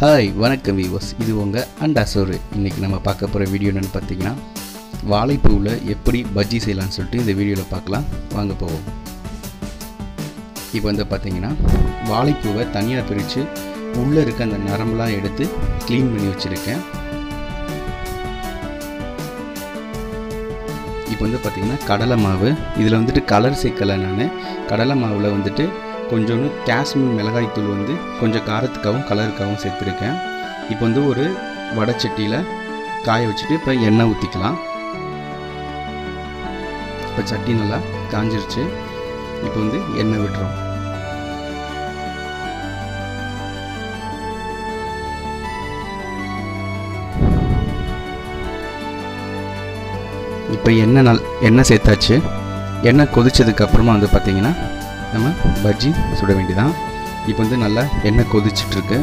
Hi வணக்கம் viewers, இது உங்கள் அண்டாசோரு. இன்றைக்கி நம்ம பார்க்க போகிற வீடியோ என்னென்னு பார்த்தீங்கன்னா, வாழைப்பூவில் எப்படி பஜ்ஜி செய்யலான்னு சொல்லிட்டு இந்த வீடியோவில் பார்க்கலாம். வாங்க போவோம். இப்போ வந்து பார்த்தீங்கன்னா வாழைப்பூவை தனியாக பிரித்து உள்ளே இருக்க அந்த நரம்பெலாம் எடுத்து க்ளீன் பண்ணி வச்சுருக்கேன். இப்போ வந்து பார்த்திங்கன்னா கடலை மாவு, இதில் வந்துட்டு கலர் சேர்க்கலை. நான் கடலை மாவில் வந்துட்டு கொஞ்சோண்டு காஷ்மீர் மிளகாய் தூள் வந்து கொஞ்சம் காரத்துக்காகவும் கலருக்காகவும் சேர்த்துருக்கேன். இப்போ வந்து ஒரு வடைச்சட்டியில் காய வச்சுட்டு இப்போ எண்ணெய் ஊற்றிக்கலாம். இப்போ சட்டி நல்லா காஞ்சிருச்சு. இப்போ வந்து எண்ணெய் விட்டுறோம். இப்போ எண்ணெய் சேர்த்தாச்சு. எண்ணெய் கொதிச்சதுக்கப்புறமா வந்து பார்த்திங்கன்னா நம்ம பஜ்ஜி சுட வேண்டியதான். இப்போ வந்து நல்லா எண்ணெய் கொதிச்சிட்ருக்கு.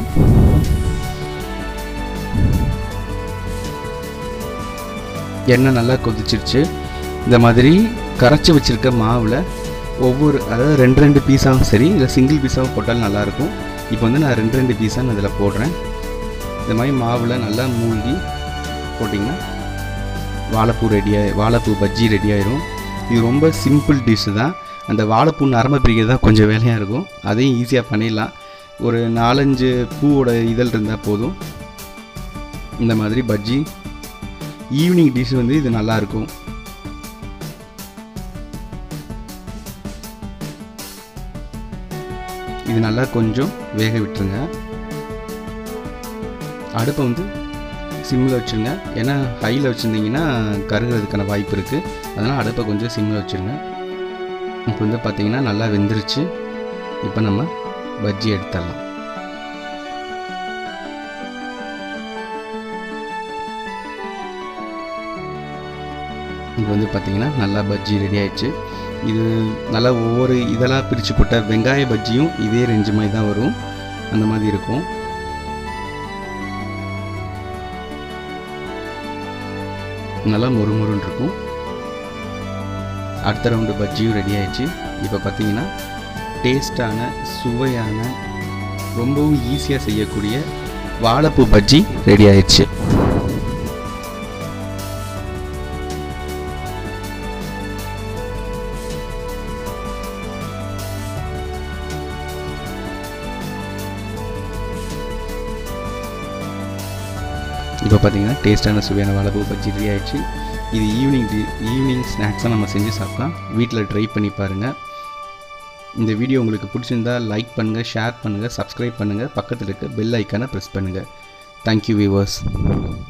எண்ணெய் நல்லா கொதிச்சிருச்சு. இந்த மாதிரி கரைச்சி வச்சுருக்க மாவில் அதாவது ரெண்டு பீஸாகவும் சரி இல்லை சிங்கிள் பீஸாகவும் போட்டாலும் நல்லாயிருக்கும். இப்போ வந்து நான் ரெண்டு பீஸாக நான் இதில் போடுறேன். இந்த மாதிரி மாவில் நல்லா மூழ்கி போட்டிங்கன்னா வாழைப்பூ பஜ்ஜி ரெடி ஆயிரும். இது ரொம்ப சிம்பிள் டிஷ்ஷு தான். அந்த வாழைப்பூ நரம்பு பிரிக்கிறது தான் கொஞ்சம் வேலையாக இருக்கும். அதையும் ஈஸியாக பண்ணிடலாம். ஒரு 4-5 பூவோட இதழ் இருந்தால் போதும். இந்த மாதிரி பஜ்ஜி ஈவினிங் டிஷ் வந்து இது நல்லாயிருக்கும். இது நல்லா கொஞ்சம் வேக விட்டுருங்க. அடுப்பை வந்து சிம்மில் வச்சுருங்க. ஏன்னா ஹையில் வச்சுருந்தீங்கன்னா கருகிறதுக்கான வாய்ப்பு இருக்குது. அதனால் அடுப்பை கொஞ்சம் சிம்மில் வச்சுருங்க. இப்போ வந்து பார்த்திங்கன்னா நல்லா வெந்துருச்சு. இப்போ நம்ம பஜ்ஜி எடுத்துடலாம். இப்போ வந்து பார்த்திங்கன்னா நல்லா பஜ்ஜி ரெடி ஆயிடுச்சு. இது நல்லா ஒவ்வொரு இதெல்லாம் பிரித்து போட்ட வெங்காய பஜ்ஜியும் இதே ரேஞ்சு மாதிரி தான் வரும். அந்த மாதிரி இருக்கும். நல்லா மொறுமொறுன்னு இருக்கும். அடுத்த ரவுண்டு பஜ்ஜியும் ரெடி ஆயிடுச்சு. இப்போ பார்த்தீங்கன்னா டேஸ்டான, சுவையான, ரொம்பவும் ஈஸியாக செய்யக்கூடிய வாழைப்பூ பஜ்ஜி ரெடி ஆயிடுச்சு. இப்போ பார்த்தீங்கன்னா டேஸ்டான சுவையான வாழைப்பூ பஜ்ஜி ரெடி ஆயிடுச்சு. இது ஈவினிங் ஸ்நாக்ஸாக நம்ம செஞ்சு சாப்பிட்டோம். வீட்டில் ட்ரை பண்ணி பாருங்கள். இந்த வீடியோ உங்களுக்கு பிடிச்சிருந்தால் லைக் பண்ணுங்கள், ஷேர் பண்ணுங்கள், சப்ஸ்கிரைப் பண்ணுங்கள், பக்கத்தில் இருக்க பெல் ஐக்கானை ப்ரெஸ் பண்ணுங்கள். Thank you viewers.